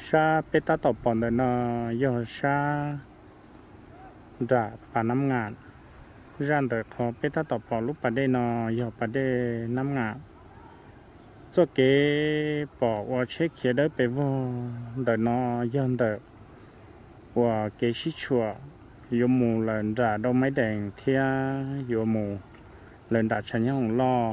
sa beta tập bọn đời nó giờ sa đã ba năm ngàn ra đời họ beta tập bọn lúc bà đây nó giờ bà đây năm ngàn cho cái bỏ qua chết kia đấy bé vô đời nó dân đời và cái xí chùa vô mù lần đã đâu mấy đèn thia vô mù lần đã chẳng nhớ hồng lo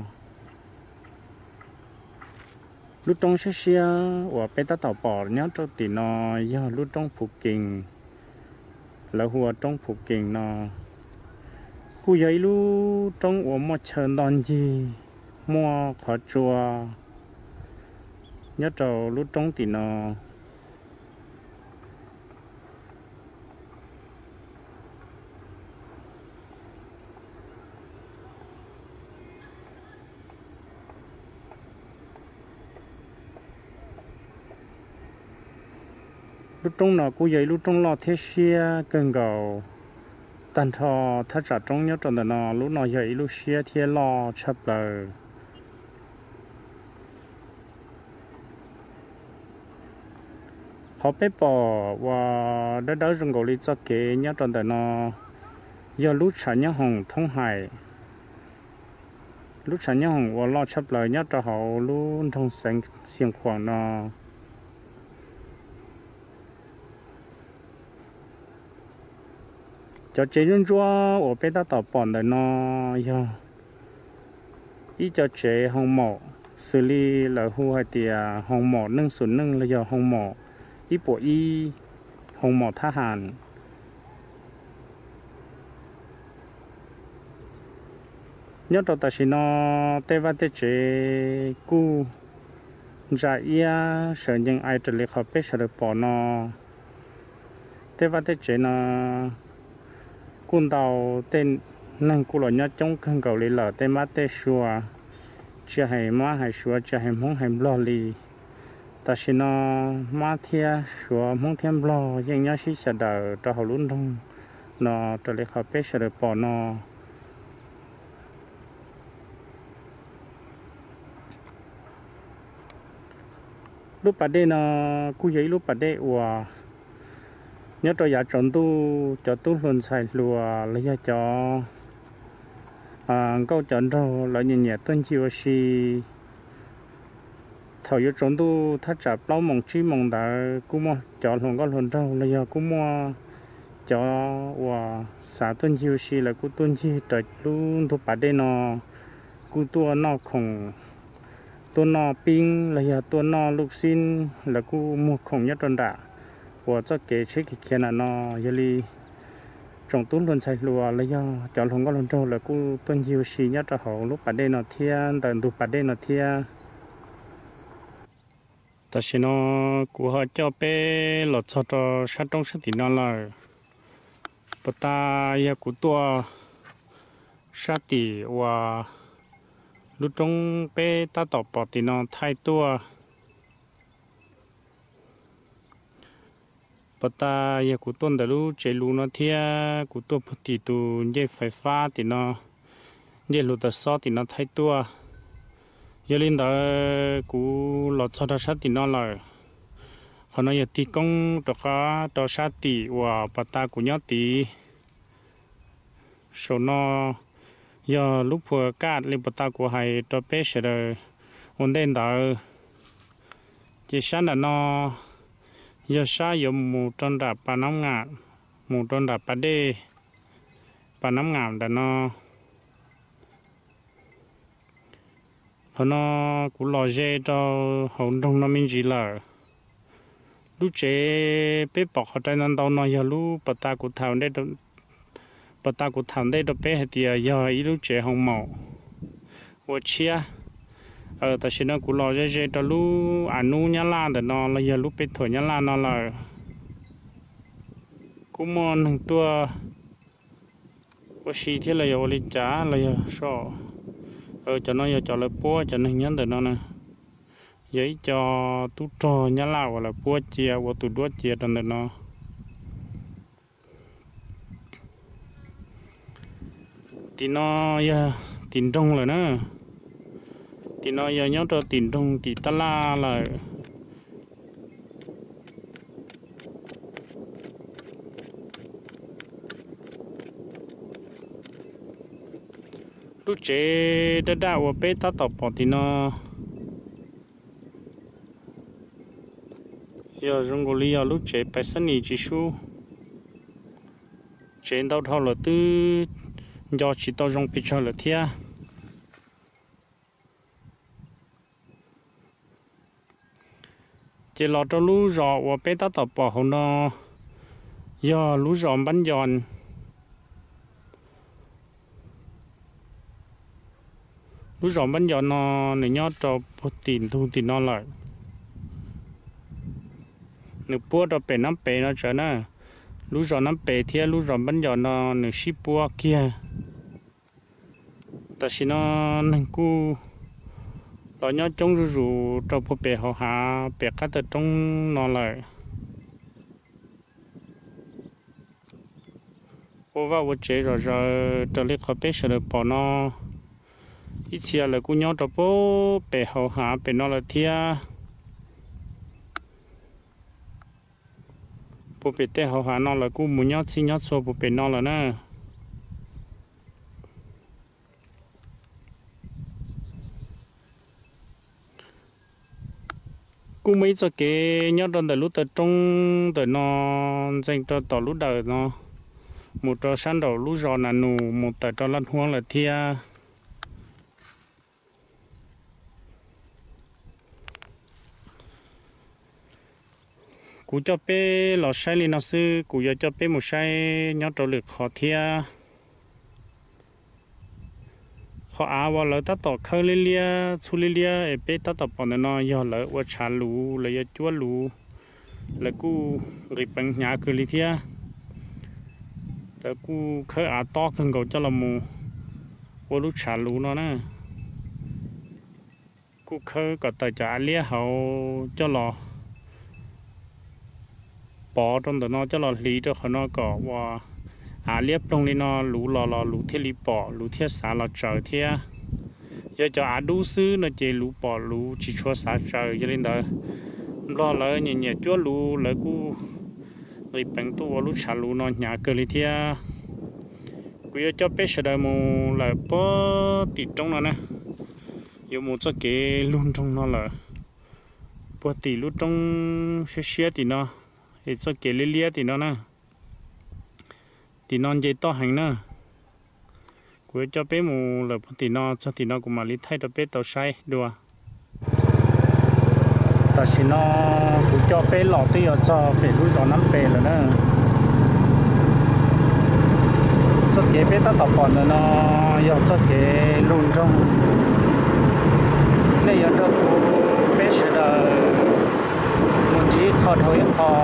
lúc trong xe xe và bé ta tàu bỏ nhớ cho thì nó do lúc trong phụ kinh là hùa trong phụ kinh nó cú giấy lúc trong của một chân đòn gì mua khó chùa nhớ cho lúc trong thì nó lúc trong nó cũng vậy lúc trong lo thế xia cần gầu tan thọ thắt chặt trong nhớ trong nó lúc nó vậy lúc xia thế lo chấp lời họ bé bỏ và đã đỡ rừng gầu đi cho kế nhớ trong nó giờ lúc sáng nhớ hồng thông hải lúc sáng nhớ hồng và lo chấp lời nhớ cho họ lúc thông sáng xiềng khoảng nó cho chế nhân chúa ở bên ta tập bọn đời nó giờ ít cho chế hồng mỏ xử lý là hù hay thì hồng mỏ nâng sụn nâng là giờ hồng mỏ ít bộ y hồng mỏ tha hàn nhớ đầu ta chỉ nó tê va tê chế cu ra ia sợ những ai trở lại học biết sợ được bỏ nó tê va tê chế nó cún tàu tên năng cú lợn nhát trong khăn cầu lì lở tên mát tên xua chia hay má hay xua chia hay mông hay lo lì ta xin nó má thia xua mông thêm lo nhưng nhát xí sợ đỡ cho họ luôn đông nó trở lại học biết sợ được bỏ nó lúc bà đây nó cú giấy lúc bà đây ủa nhớ cho giá trộn cho tu luôn xài lùa lấy cho câu chọn đâu lại nhẹ nhẹ tuân chiều xì thầu giá trộn tu thắt chặt lâu mong chi mong đã cú mua chọn luôn có luôn đâu lấy cú mua cho và xả tuân chiều xì là cú tuân chi trời luôn tu bà đây nó cú tua nó khổng tua nó pin lấy tua nó lục xin là cú mua khổng nhất tròn đã của cho kế chế cái kia là nó giờ đi trồng tún luôn xài lúa lấy do chọn không có luôn trâu là cũng tuân nhiều xí nhất cho họ lúc bà đây nó thiên tận tụ bà đây nó thiên ta xin nó của họ cho bé lọt cho sát trong sát thì nó là bà ta ya của tua sát thì và lúc trong bé ta tỏ bỏ thì nó thay tua bà ta giờ cụ tuần đã lu chế lu nó thia cụ tuần thì tu dây phải pha thì nó dây lu ta so thì nó thay tua giờ lên đó cụ lọt cho ta sát thì nó là họ nói giờ thi công cho sát thì và bà ta cũng nhớ thì số nó giờ lúc vừa cắt lên bà ta của hay cho bé sẽ rồi ổn định đó chỉ sáng là nó giờ sáng giờ mù tròn đạp ba năm ngàn mù tròn đạp ba đê ba năm ngàn đã nó nó cũng lo dễ cho hậu đông nó mình chỉ là lúc chế bé bọc họ trái năn đâu nó giờ lúc bà ta cũng thằng đây bà ta cũng thằng đây đó bé thì giờ ý lúc chế hồng màu và chia ta xin nó cũng lo dễ cho lúc ăn nu nhá la để nó là giờ lúc bé thổi nhá la nó là cũng mòn tua có xí thế là giờ đi trả là giờ so cho nó giờ cho là búa cho nó nhắn để nó nè giấy cho tú trò nhá la hoặc là búa chia hoặc tú đuốt chia cho nó thì nó giờ tiền trong rồi nữa thì nó giờ nhớ cho tiền trong thì ta la là lúc chế đã đào ở bên ta tập bỏ thì nó giờ dùng cái lý do lúc chế phải sẵn nhị chỉ số chế đâu thao là từ do chỉ tao dùng bị cho là thia chế lọt cho lú rọ ở bên ta tập bỏ hôm nó giờ lú rọ bắn giòn lú rọ bắn giòn nó để nhót cho tiền thu tiền nó lại nếu bua cho bể nắm bể nó trở nè lú rọ nắm bể thì lú rọ bắn giòn nó nếu ship bua kia ta xin nó nên cu đó nhớ trong rú rú cho bộ bể họ hạ bể cắt từ trong nó lại ô vào chế rồi trở lại khỏi bể sẽ được bỏ nó ít chia là cũng nhớ cho bộ bể họ hạ bể nó là thia bộ bể tê họ hạ nó là cũng muốn nhớ xin nhớ số bộ bể nó là nè cũng mấy cho cái nhớ trong đời lúc từ trong đời nó dành cho tàu lúc đời nó một trò sáng đầu lúc giò là nụ một tờ cho lăn hoang là thia cú cho bé lò sai lên nó sư cú giờ cho bé một sai nhớ trâu lực khó thia khó áo vào lỡ tát tỏ khơi lia chu lia bé tát tỏ bọn nó giờ lỡ qua trả lú lỡ giờ chúa lú lỡ cú rịp bằng nhà cứ li thia lỡ cú khơi áo to cần cầu cho là mù qua lúc trả lú nó nè cú khơi có tài trả lia hậu cho lò bỏ trong đó nó cho lò lý cho nó có và liếp trong này nó lú lò lú thiết lý bỏ lú thiết xả lò trời thiết giờ cho đủ xứ nó chỉ lú bỏ lú chỉ cho xả trời cho nên đó lo lỡ nhẹ nhẹ chúa lú lỡ cú người bệnh tu lú xả lú nó nhà cơ lý thiết cứ cho bé sẽ đợi một là bỏ tịt trong nó nè giờ một cho cái luôn trong nó là bỏ tịt luôn trong xe thì nó để cho cái lia thì nó nè thì non dây to hành nè cuối cho bé mù là thì nó cho thì nó cũng mà lấy thay cho bé tàu say đùa ta chỉ nó cũng cho bé lọt thì cho bé lúa giò nắm bé rồi nè cho cái bé ta tập bọn nó giờ cho cái luôn trong này giờ đó bé sẽ là một chỉ khó thôi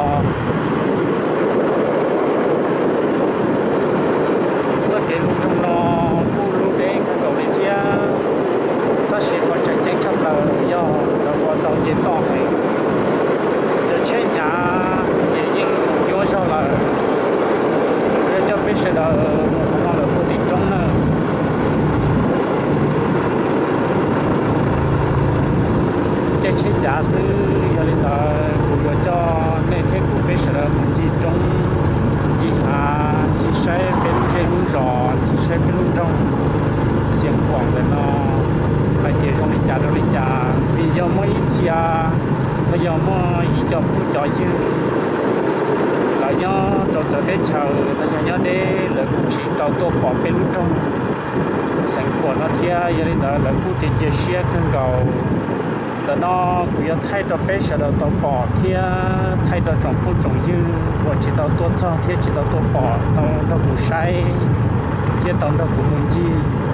cái lúc trong nó cu lúc đấy cái cầu này kia ta sẽ có chạy chạy trong là do là qua tàu chiến to hay cho chế nhà để những chỗ sau là để cho biết sẽ là nó là vô tình trong nữa chạy chế nhà sư giờ là cũng cho nên thế cũng biết sẽ là một gì trong gì hà chỉ sẽ bên trên núi giò chỉ sẽ bên núi trong xiềng quảng là nó phải để trong lịch trả vì do mỗi chia bây giờ mỗi ý cho phụ cho chứ là do cho thế chờ là do để là cũng chỉ tàu tô bỏ bên núi trong xiềng quảng nó thia giờ đây là cũng tiền chia xe cần cầuแต่นอกูยังไทยตัวเป็ดเสด็จตัวปอเที่ยไทยตัวจงพุ่งจงยืดว่าจิตตัวจ้องเที่ยจิตตัวปอตัวกูใช้เที่ยตัวกูมึงยี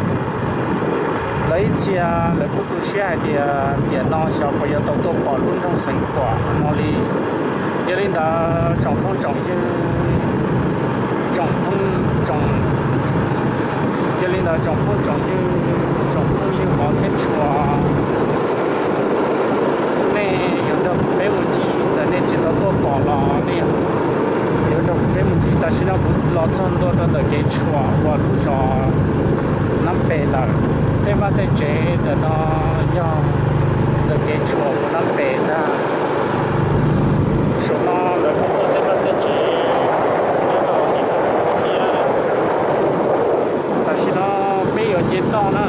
lấy chia lấy bút tu xe thì nó sao bây giờตัวปอรุ่นtrong sinh quả nó đi giờ đến đó trồng phong trồng như trồng phong trồng giờ đến đó trồng phong trồng như có thêm chùa bé một chi giờ nên chỉ có tôi bỏ lò đi nếu đâu bé một chi ta sẽ nó cũng lò chân tôi đó là cái chùa và lúc đó nắm bể là thế mà thế chế để nó do là cái chùa của nắm bể ra số nó là cũng thế mà thế chế ta sẽ nó bây giờ chế to nữa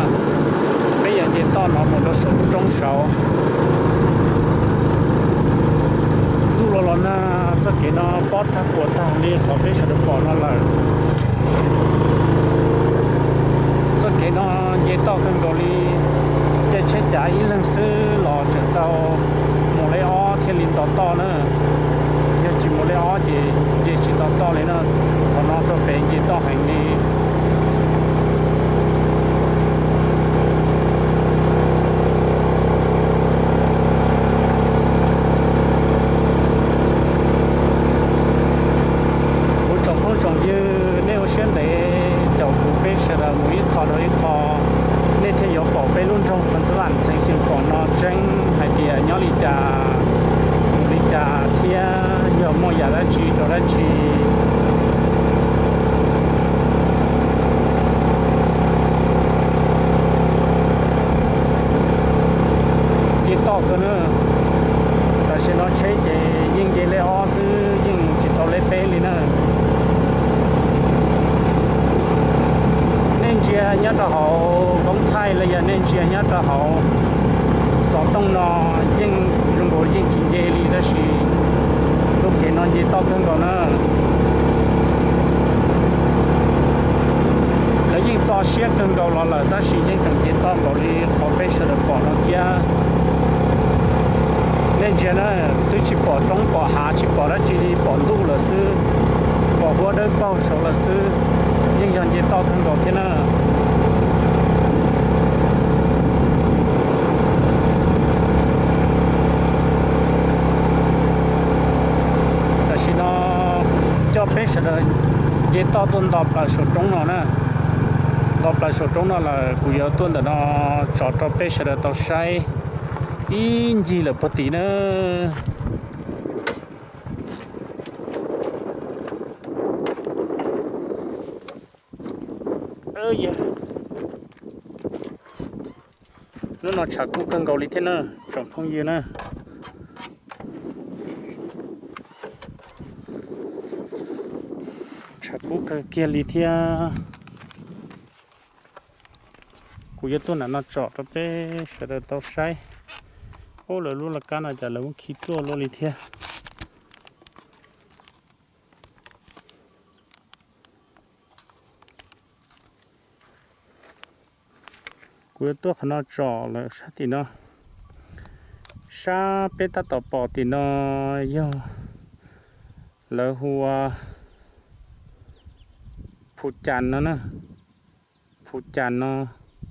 cái nó bót thắt của ta đi có biết sẽ được bỏ nó lại cho cái nó dễ to hơn gọi đi cái chết trái lần xưa lò trở tàu một lấy ó thiên linh to nữa giờ chỉ một lấy ó thì chỉ to lấy nó còn nó có vẻ dễ to hành đi nhớ cho họ công khai là giờ nên chia nhớ cho họ sọ tông nó nhưng dùng bộ những chuyện gì thì đó là lúc cái nó gì to hơn còn nữa lấy những cho xét hơn còn là đó là những chuyện gì to còn đi họ phải sửa được bỏ nó kia nên giờ nó tôi chỉ bỏ trong bỏ hạ chỉ bỏ đó chỉ đi bỏ đủ là sư bỏ qua đấy bao số là sư nhưng giờ gì to hơn còn thế nào cho bé sẽ là dễ to tuần đọc là số trống nó nè đọc là số trống nó là cụ yếu tuần đó nó cho bé sẽ là tao sai in gì là bất tí nữa nó chả cũng cần cầu lý thế nữa trồng phong gì nữa cú kia lì thia cú yếu tố nó chọt đó bé sẽ được tao sai ô là luôn là cái này chả là muốn khí tua luôn lì thia cú yếu tố nó chọt là sao thì nó sa bé ta tao bỏ thì nó yo là hùa phụ chăn nó nè phụ chăn nó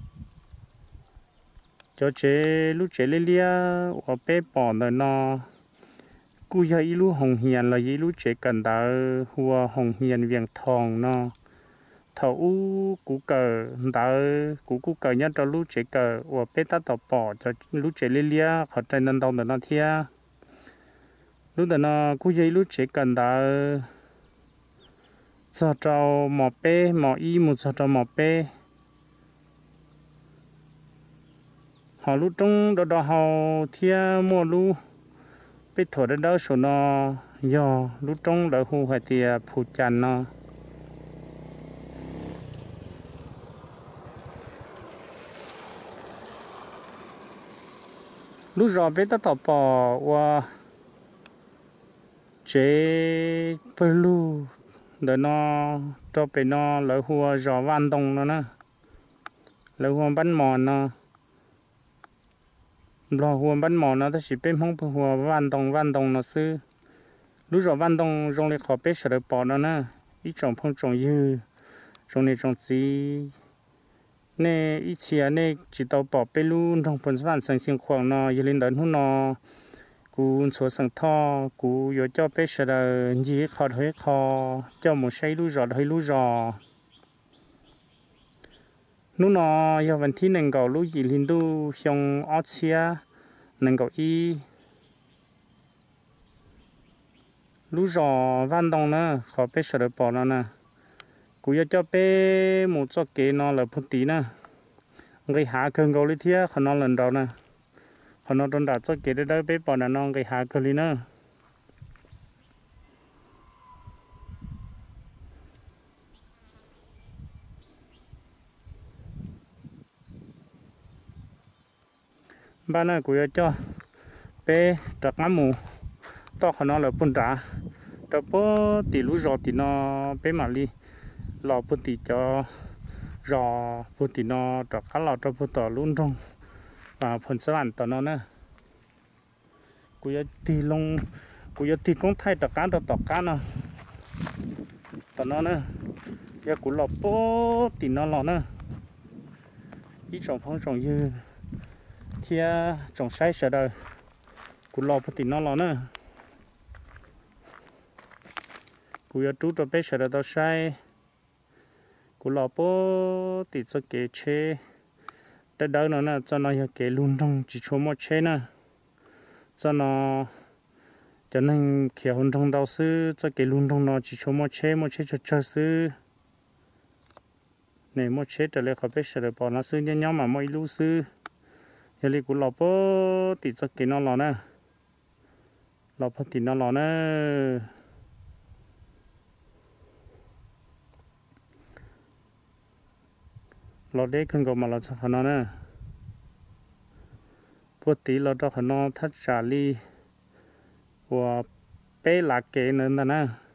cho chế lúc chế lên lia ở bé bỏ rồi nó cú giờ ít lúc hồng hiền là ít lúc chế cần ta hùa hồng hiền viền thòng nó thầu cú cờ ta cú cờ nhất cho lúc chế cờ ở bé ta tập bỏ cho lúc chế lên lia họ trên nâng đồng nó thia lúc đó nó cú giờ lúc chế cần ta cho trâu mỏ bê mỏ y một cho trâu mỏ bê họ lúc trong đó đó họ thia mua lu bê thổi đến đó số nó do lúc trong đó hồ hay thì phụ chăn nó lúc rồi bê ta tập bỏ qua chế bê lu để nó cho bé nó lỡ hùa giò van đông nó nè lỡ hùa bắn mòn nó lỡ hùa bắn mòn nó thì chỉ bên không hùa van đông nó sư lúc giò van đông trong này khó bé sẽ được bỏ nó nè ít trồng phong trồng dư trong này trồng gì nè ít chia nè chỉ tao bỏ bé luôn trong phần sản sinh sinh khoảng nó giờ lên đến hôm nó cú số sang thọ cú yo cho bé sẽ là gì khó hơi khó cho một say lú giò hơi lú giò nú nó yo vấn thi nên cầu lú gì liên đu xong ớt xia nên cầu y lú giò van đông nữa khó bé sẽ được bỏ nó nè cú yo cho bé một số kế nó là một tí nè người hạ cơn cầu lý thía còn nó lần đầu nè còn nó trong đó cho kế đó bé bỏ nó cái hạ cơ lý nữa ba này của cho bé trật ngắm mù to còn nó là bún trả cho bố tỷ lú rò thì nó bé mà đi lò bố tỷ cho rò bố tỷ nó cho khá lò cho bố tỏ luôn trong và phần sơ bản tỏ nó nè cú giờ thì lông cú giờ thì cũng thay tỏ cá nó tỏ nó nè giờ cú lò bố tỷ nó lò nè ít trồng phong trồng như thì trồng sai sợ đời cú lò bố tỷ nó lò nè cú giờ chú cho bé sợ đời tao sai cú lò bố tỷ cho kế chế để đỡ nó nè cho nó kế luôn trong chỉ số một chế nè cho nó cho nên khi hôn trong đào sư cho kế luôn trong nó chỉ số một chế cho sư này một chế trở lại khỏi biết sẽ bỏ nó sư nhau mà mỗi lú sư giờ đi cú lò bố tỷ cho kế nó lò nè lò bố tỷ nó lò nè lò đấy không có mà lò cho nó nè bố tí lò cho nó thắt trả ly và bé lạc kế nữa nè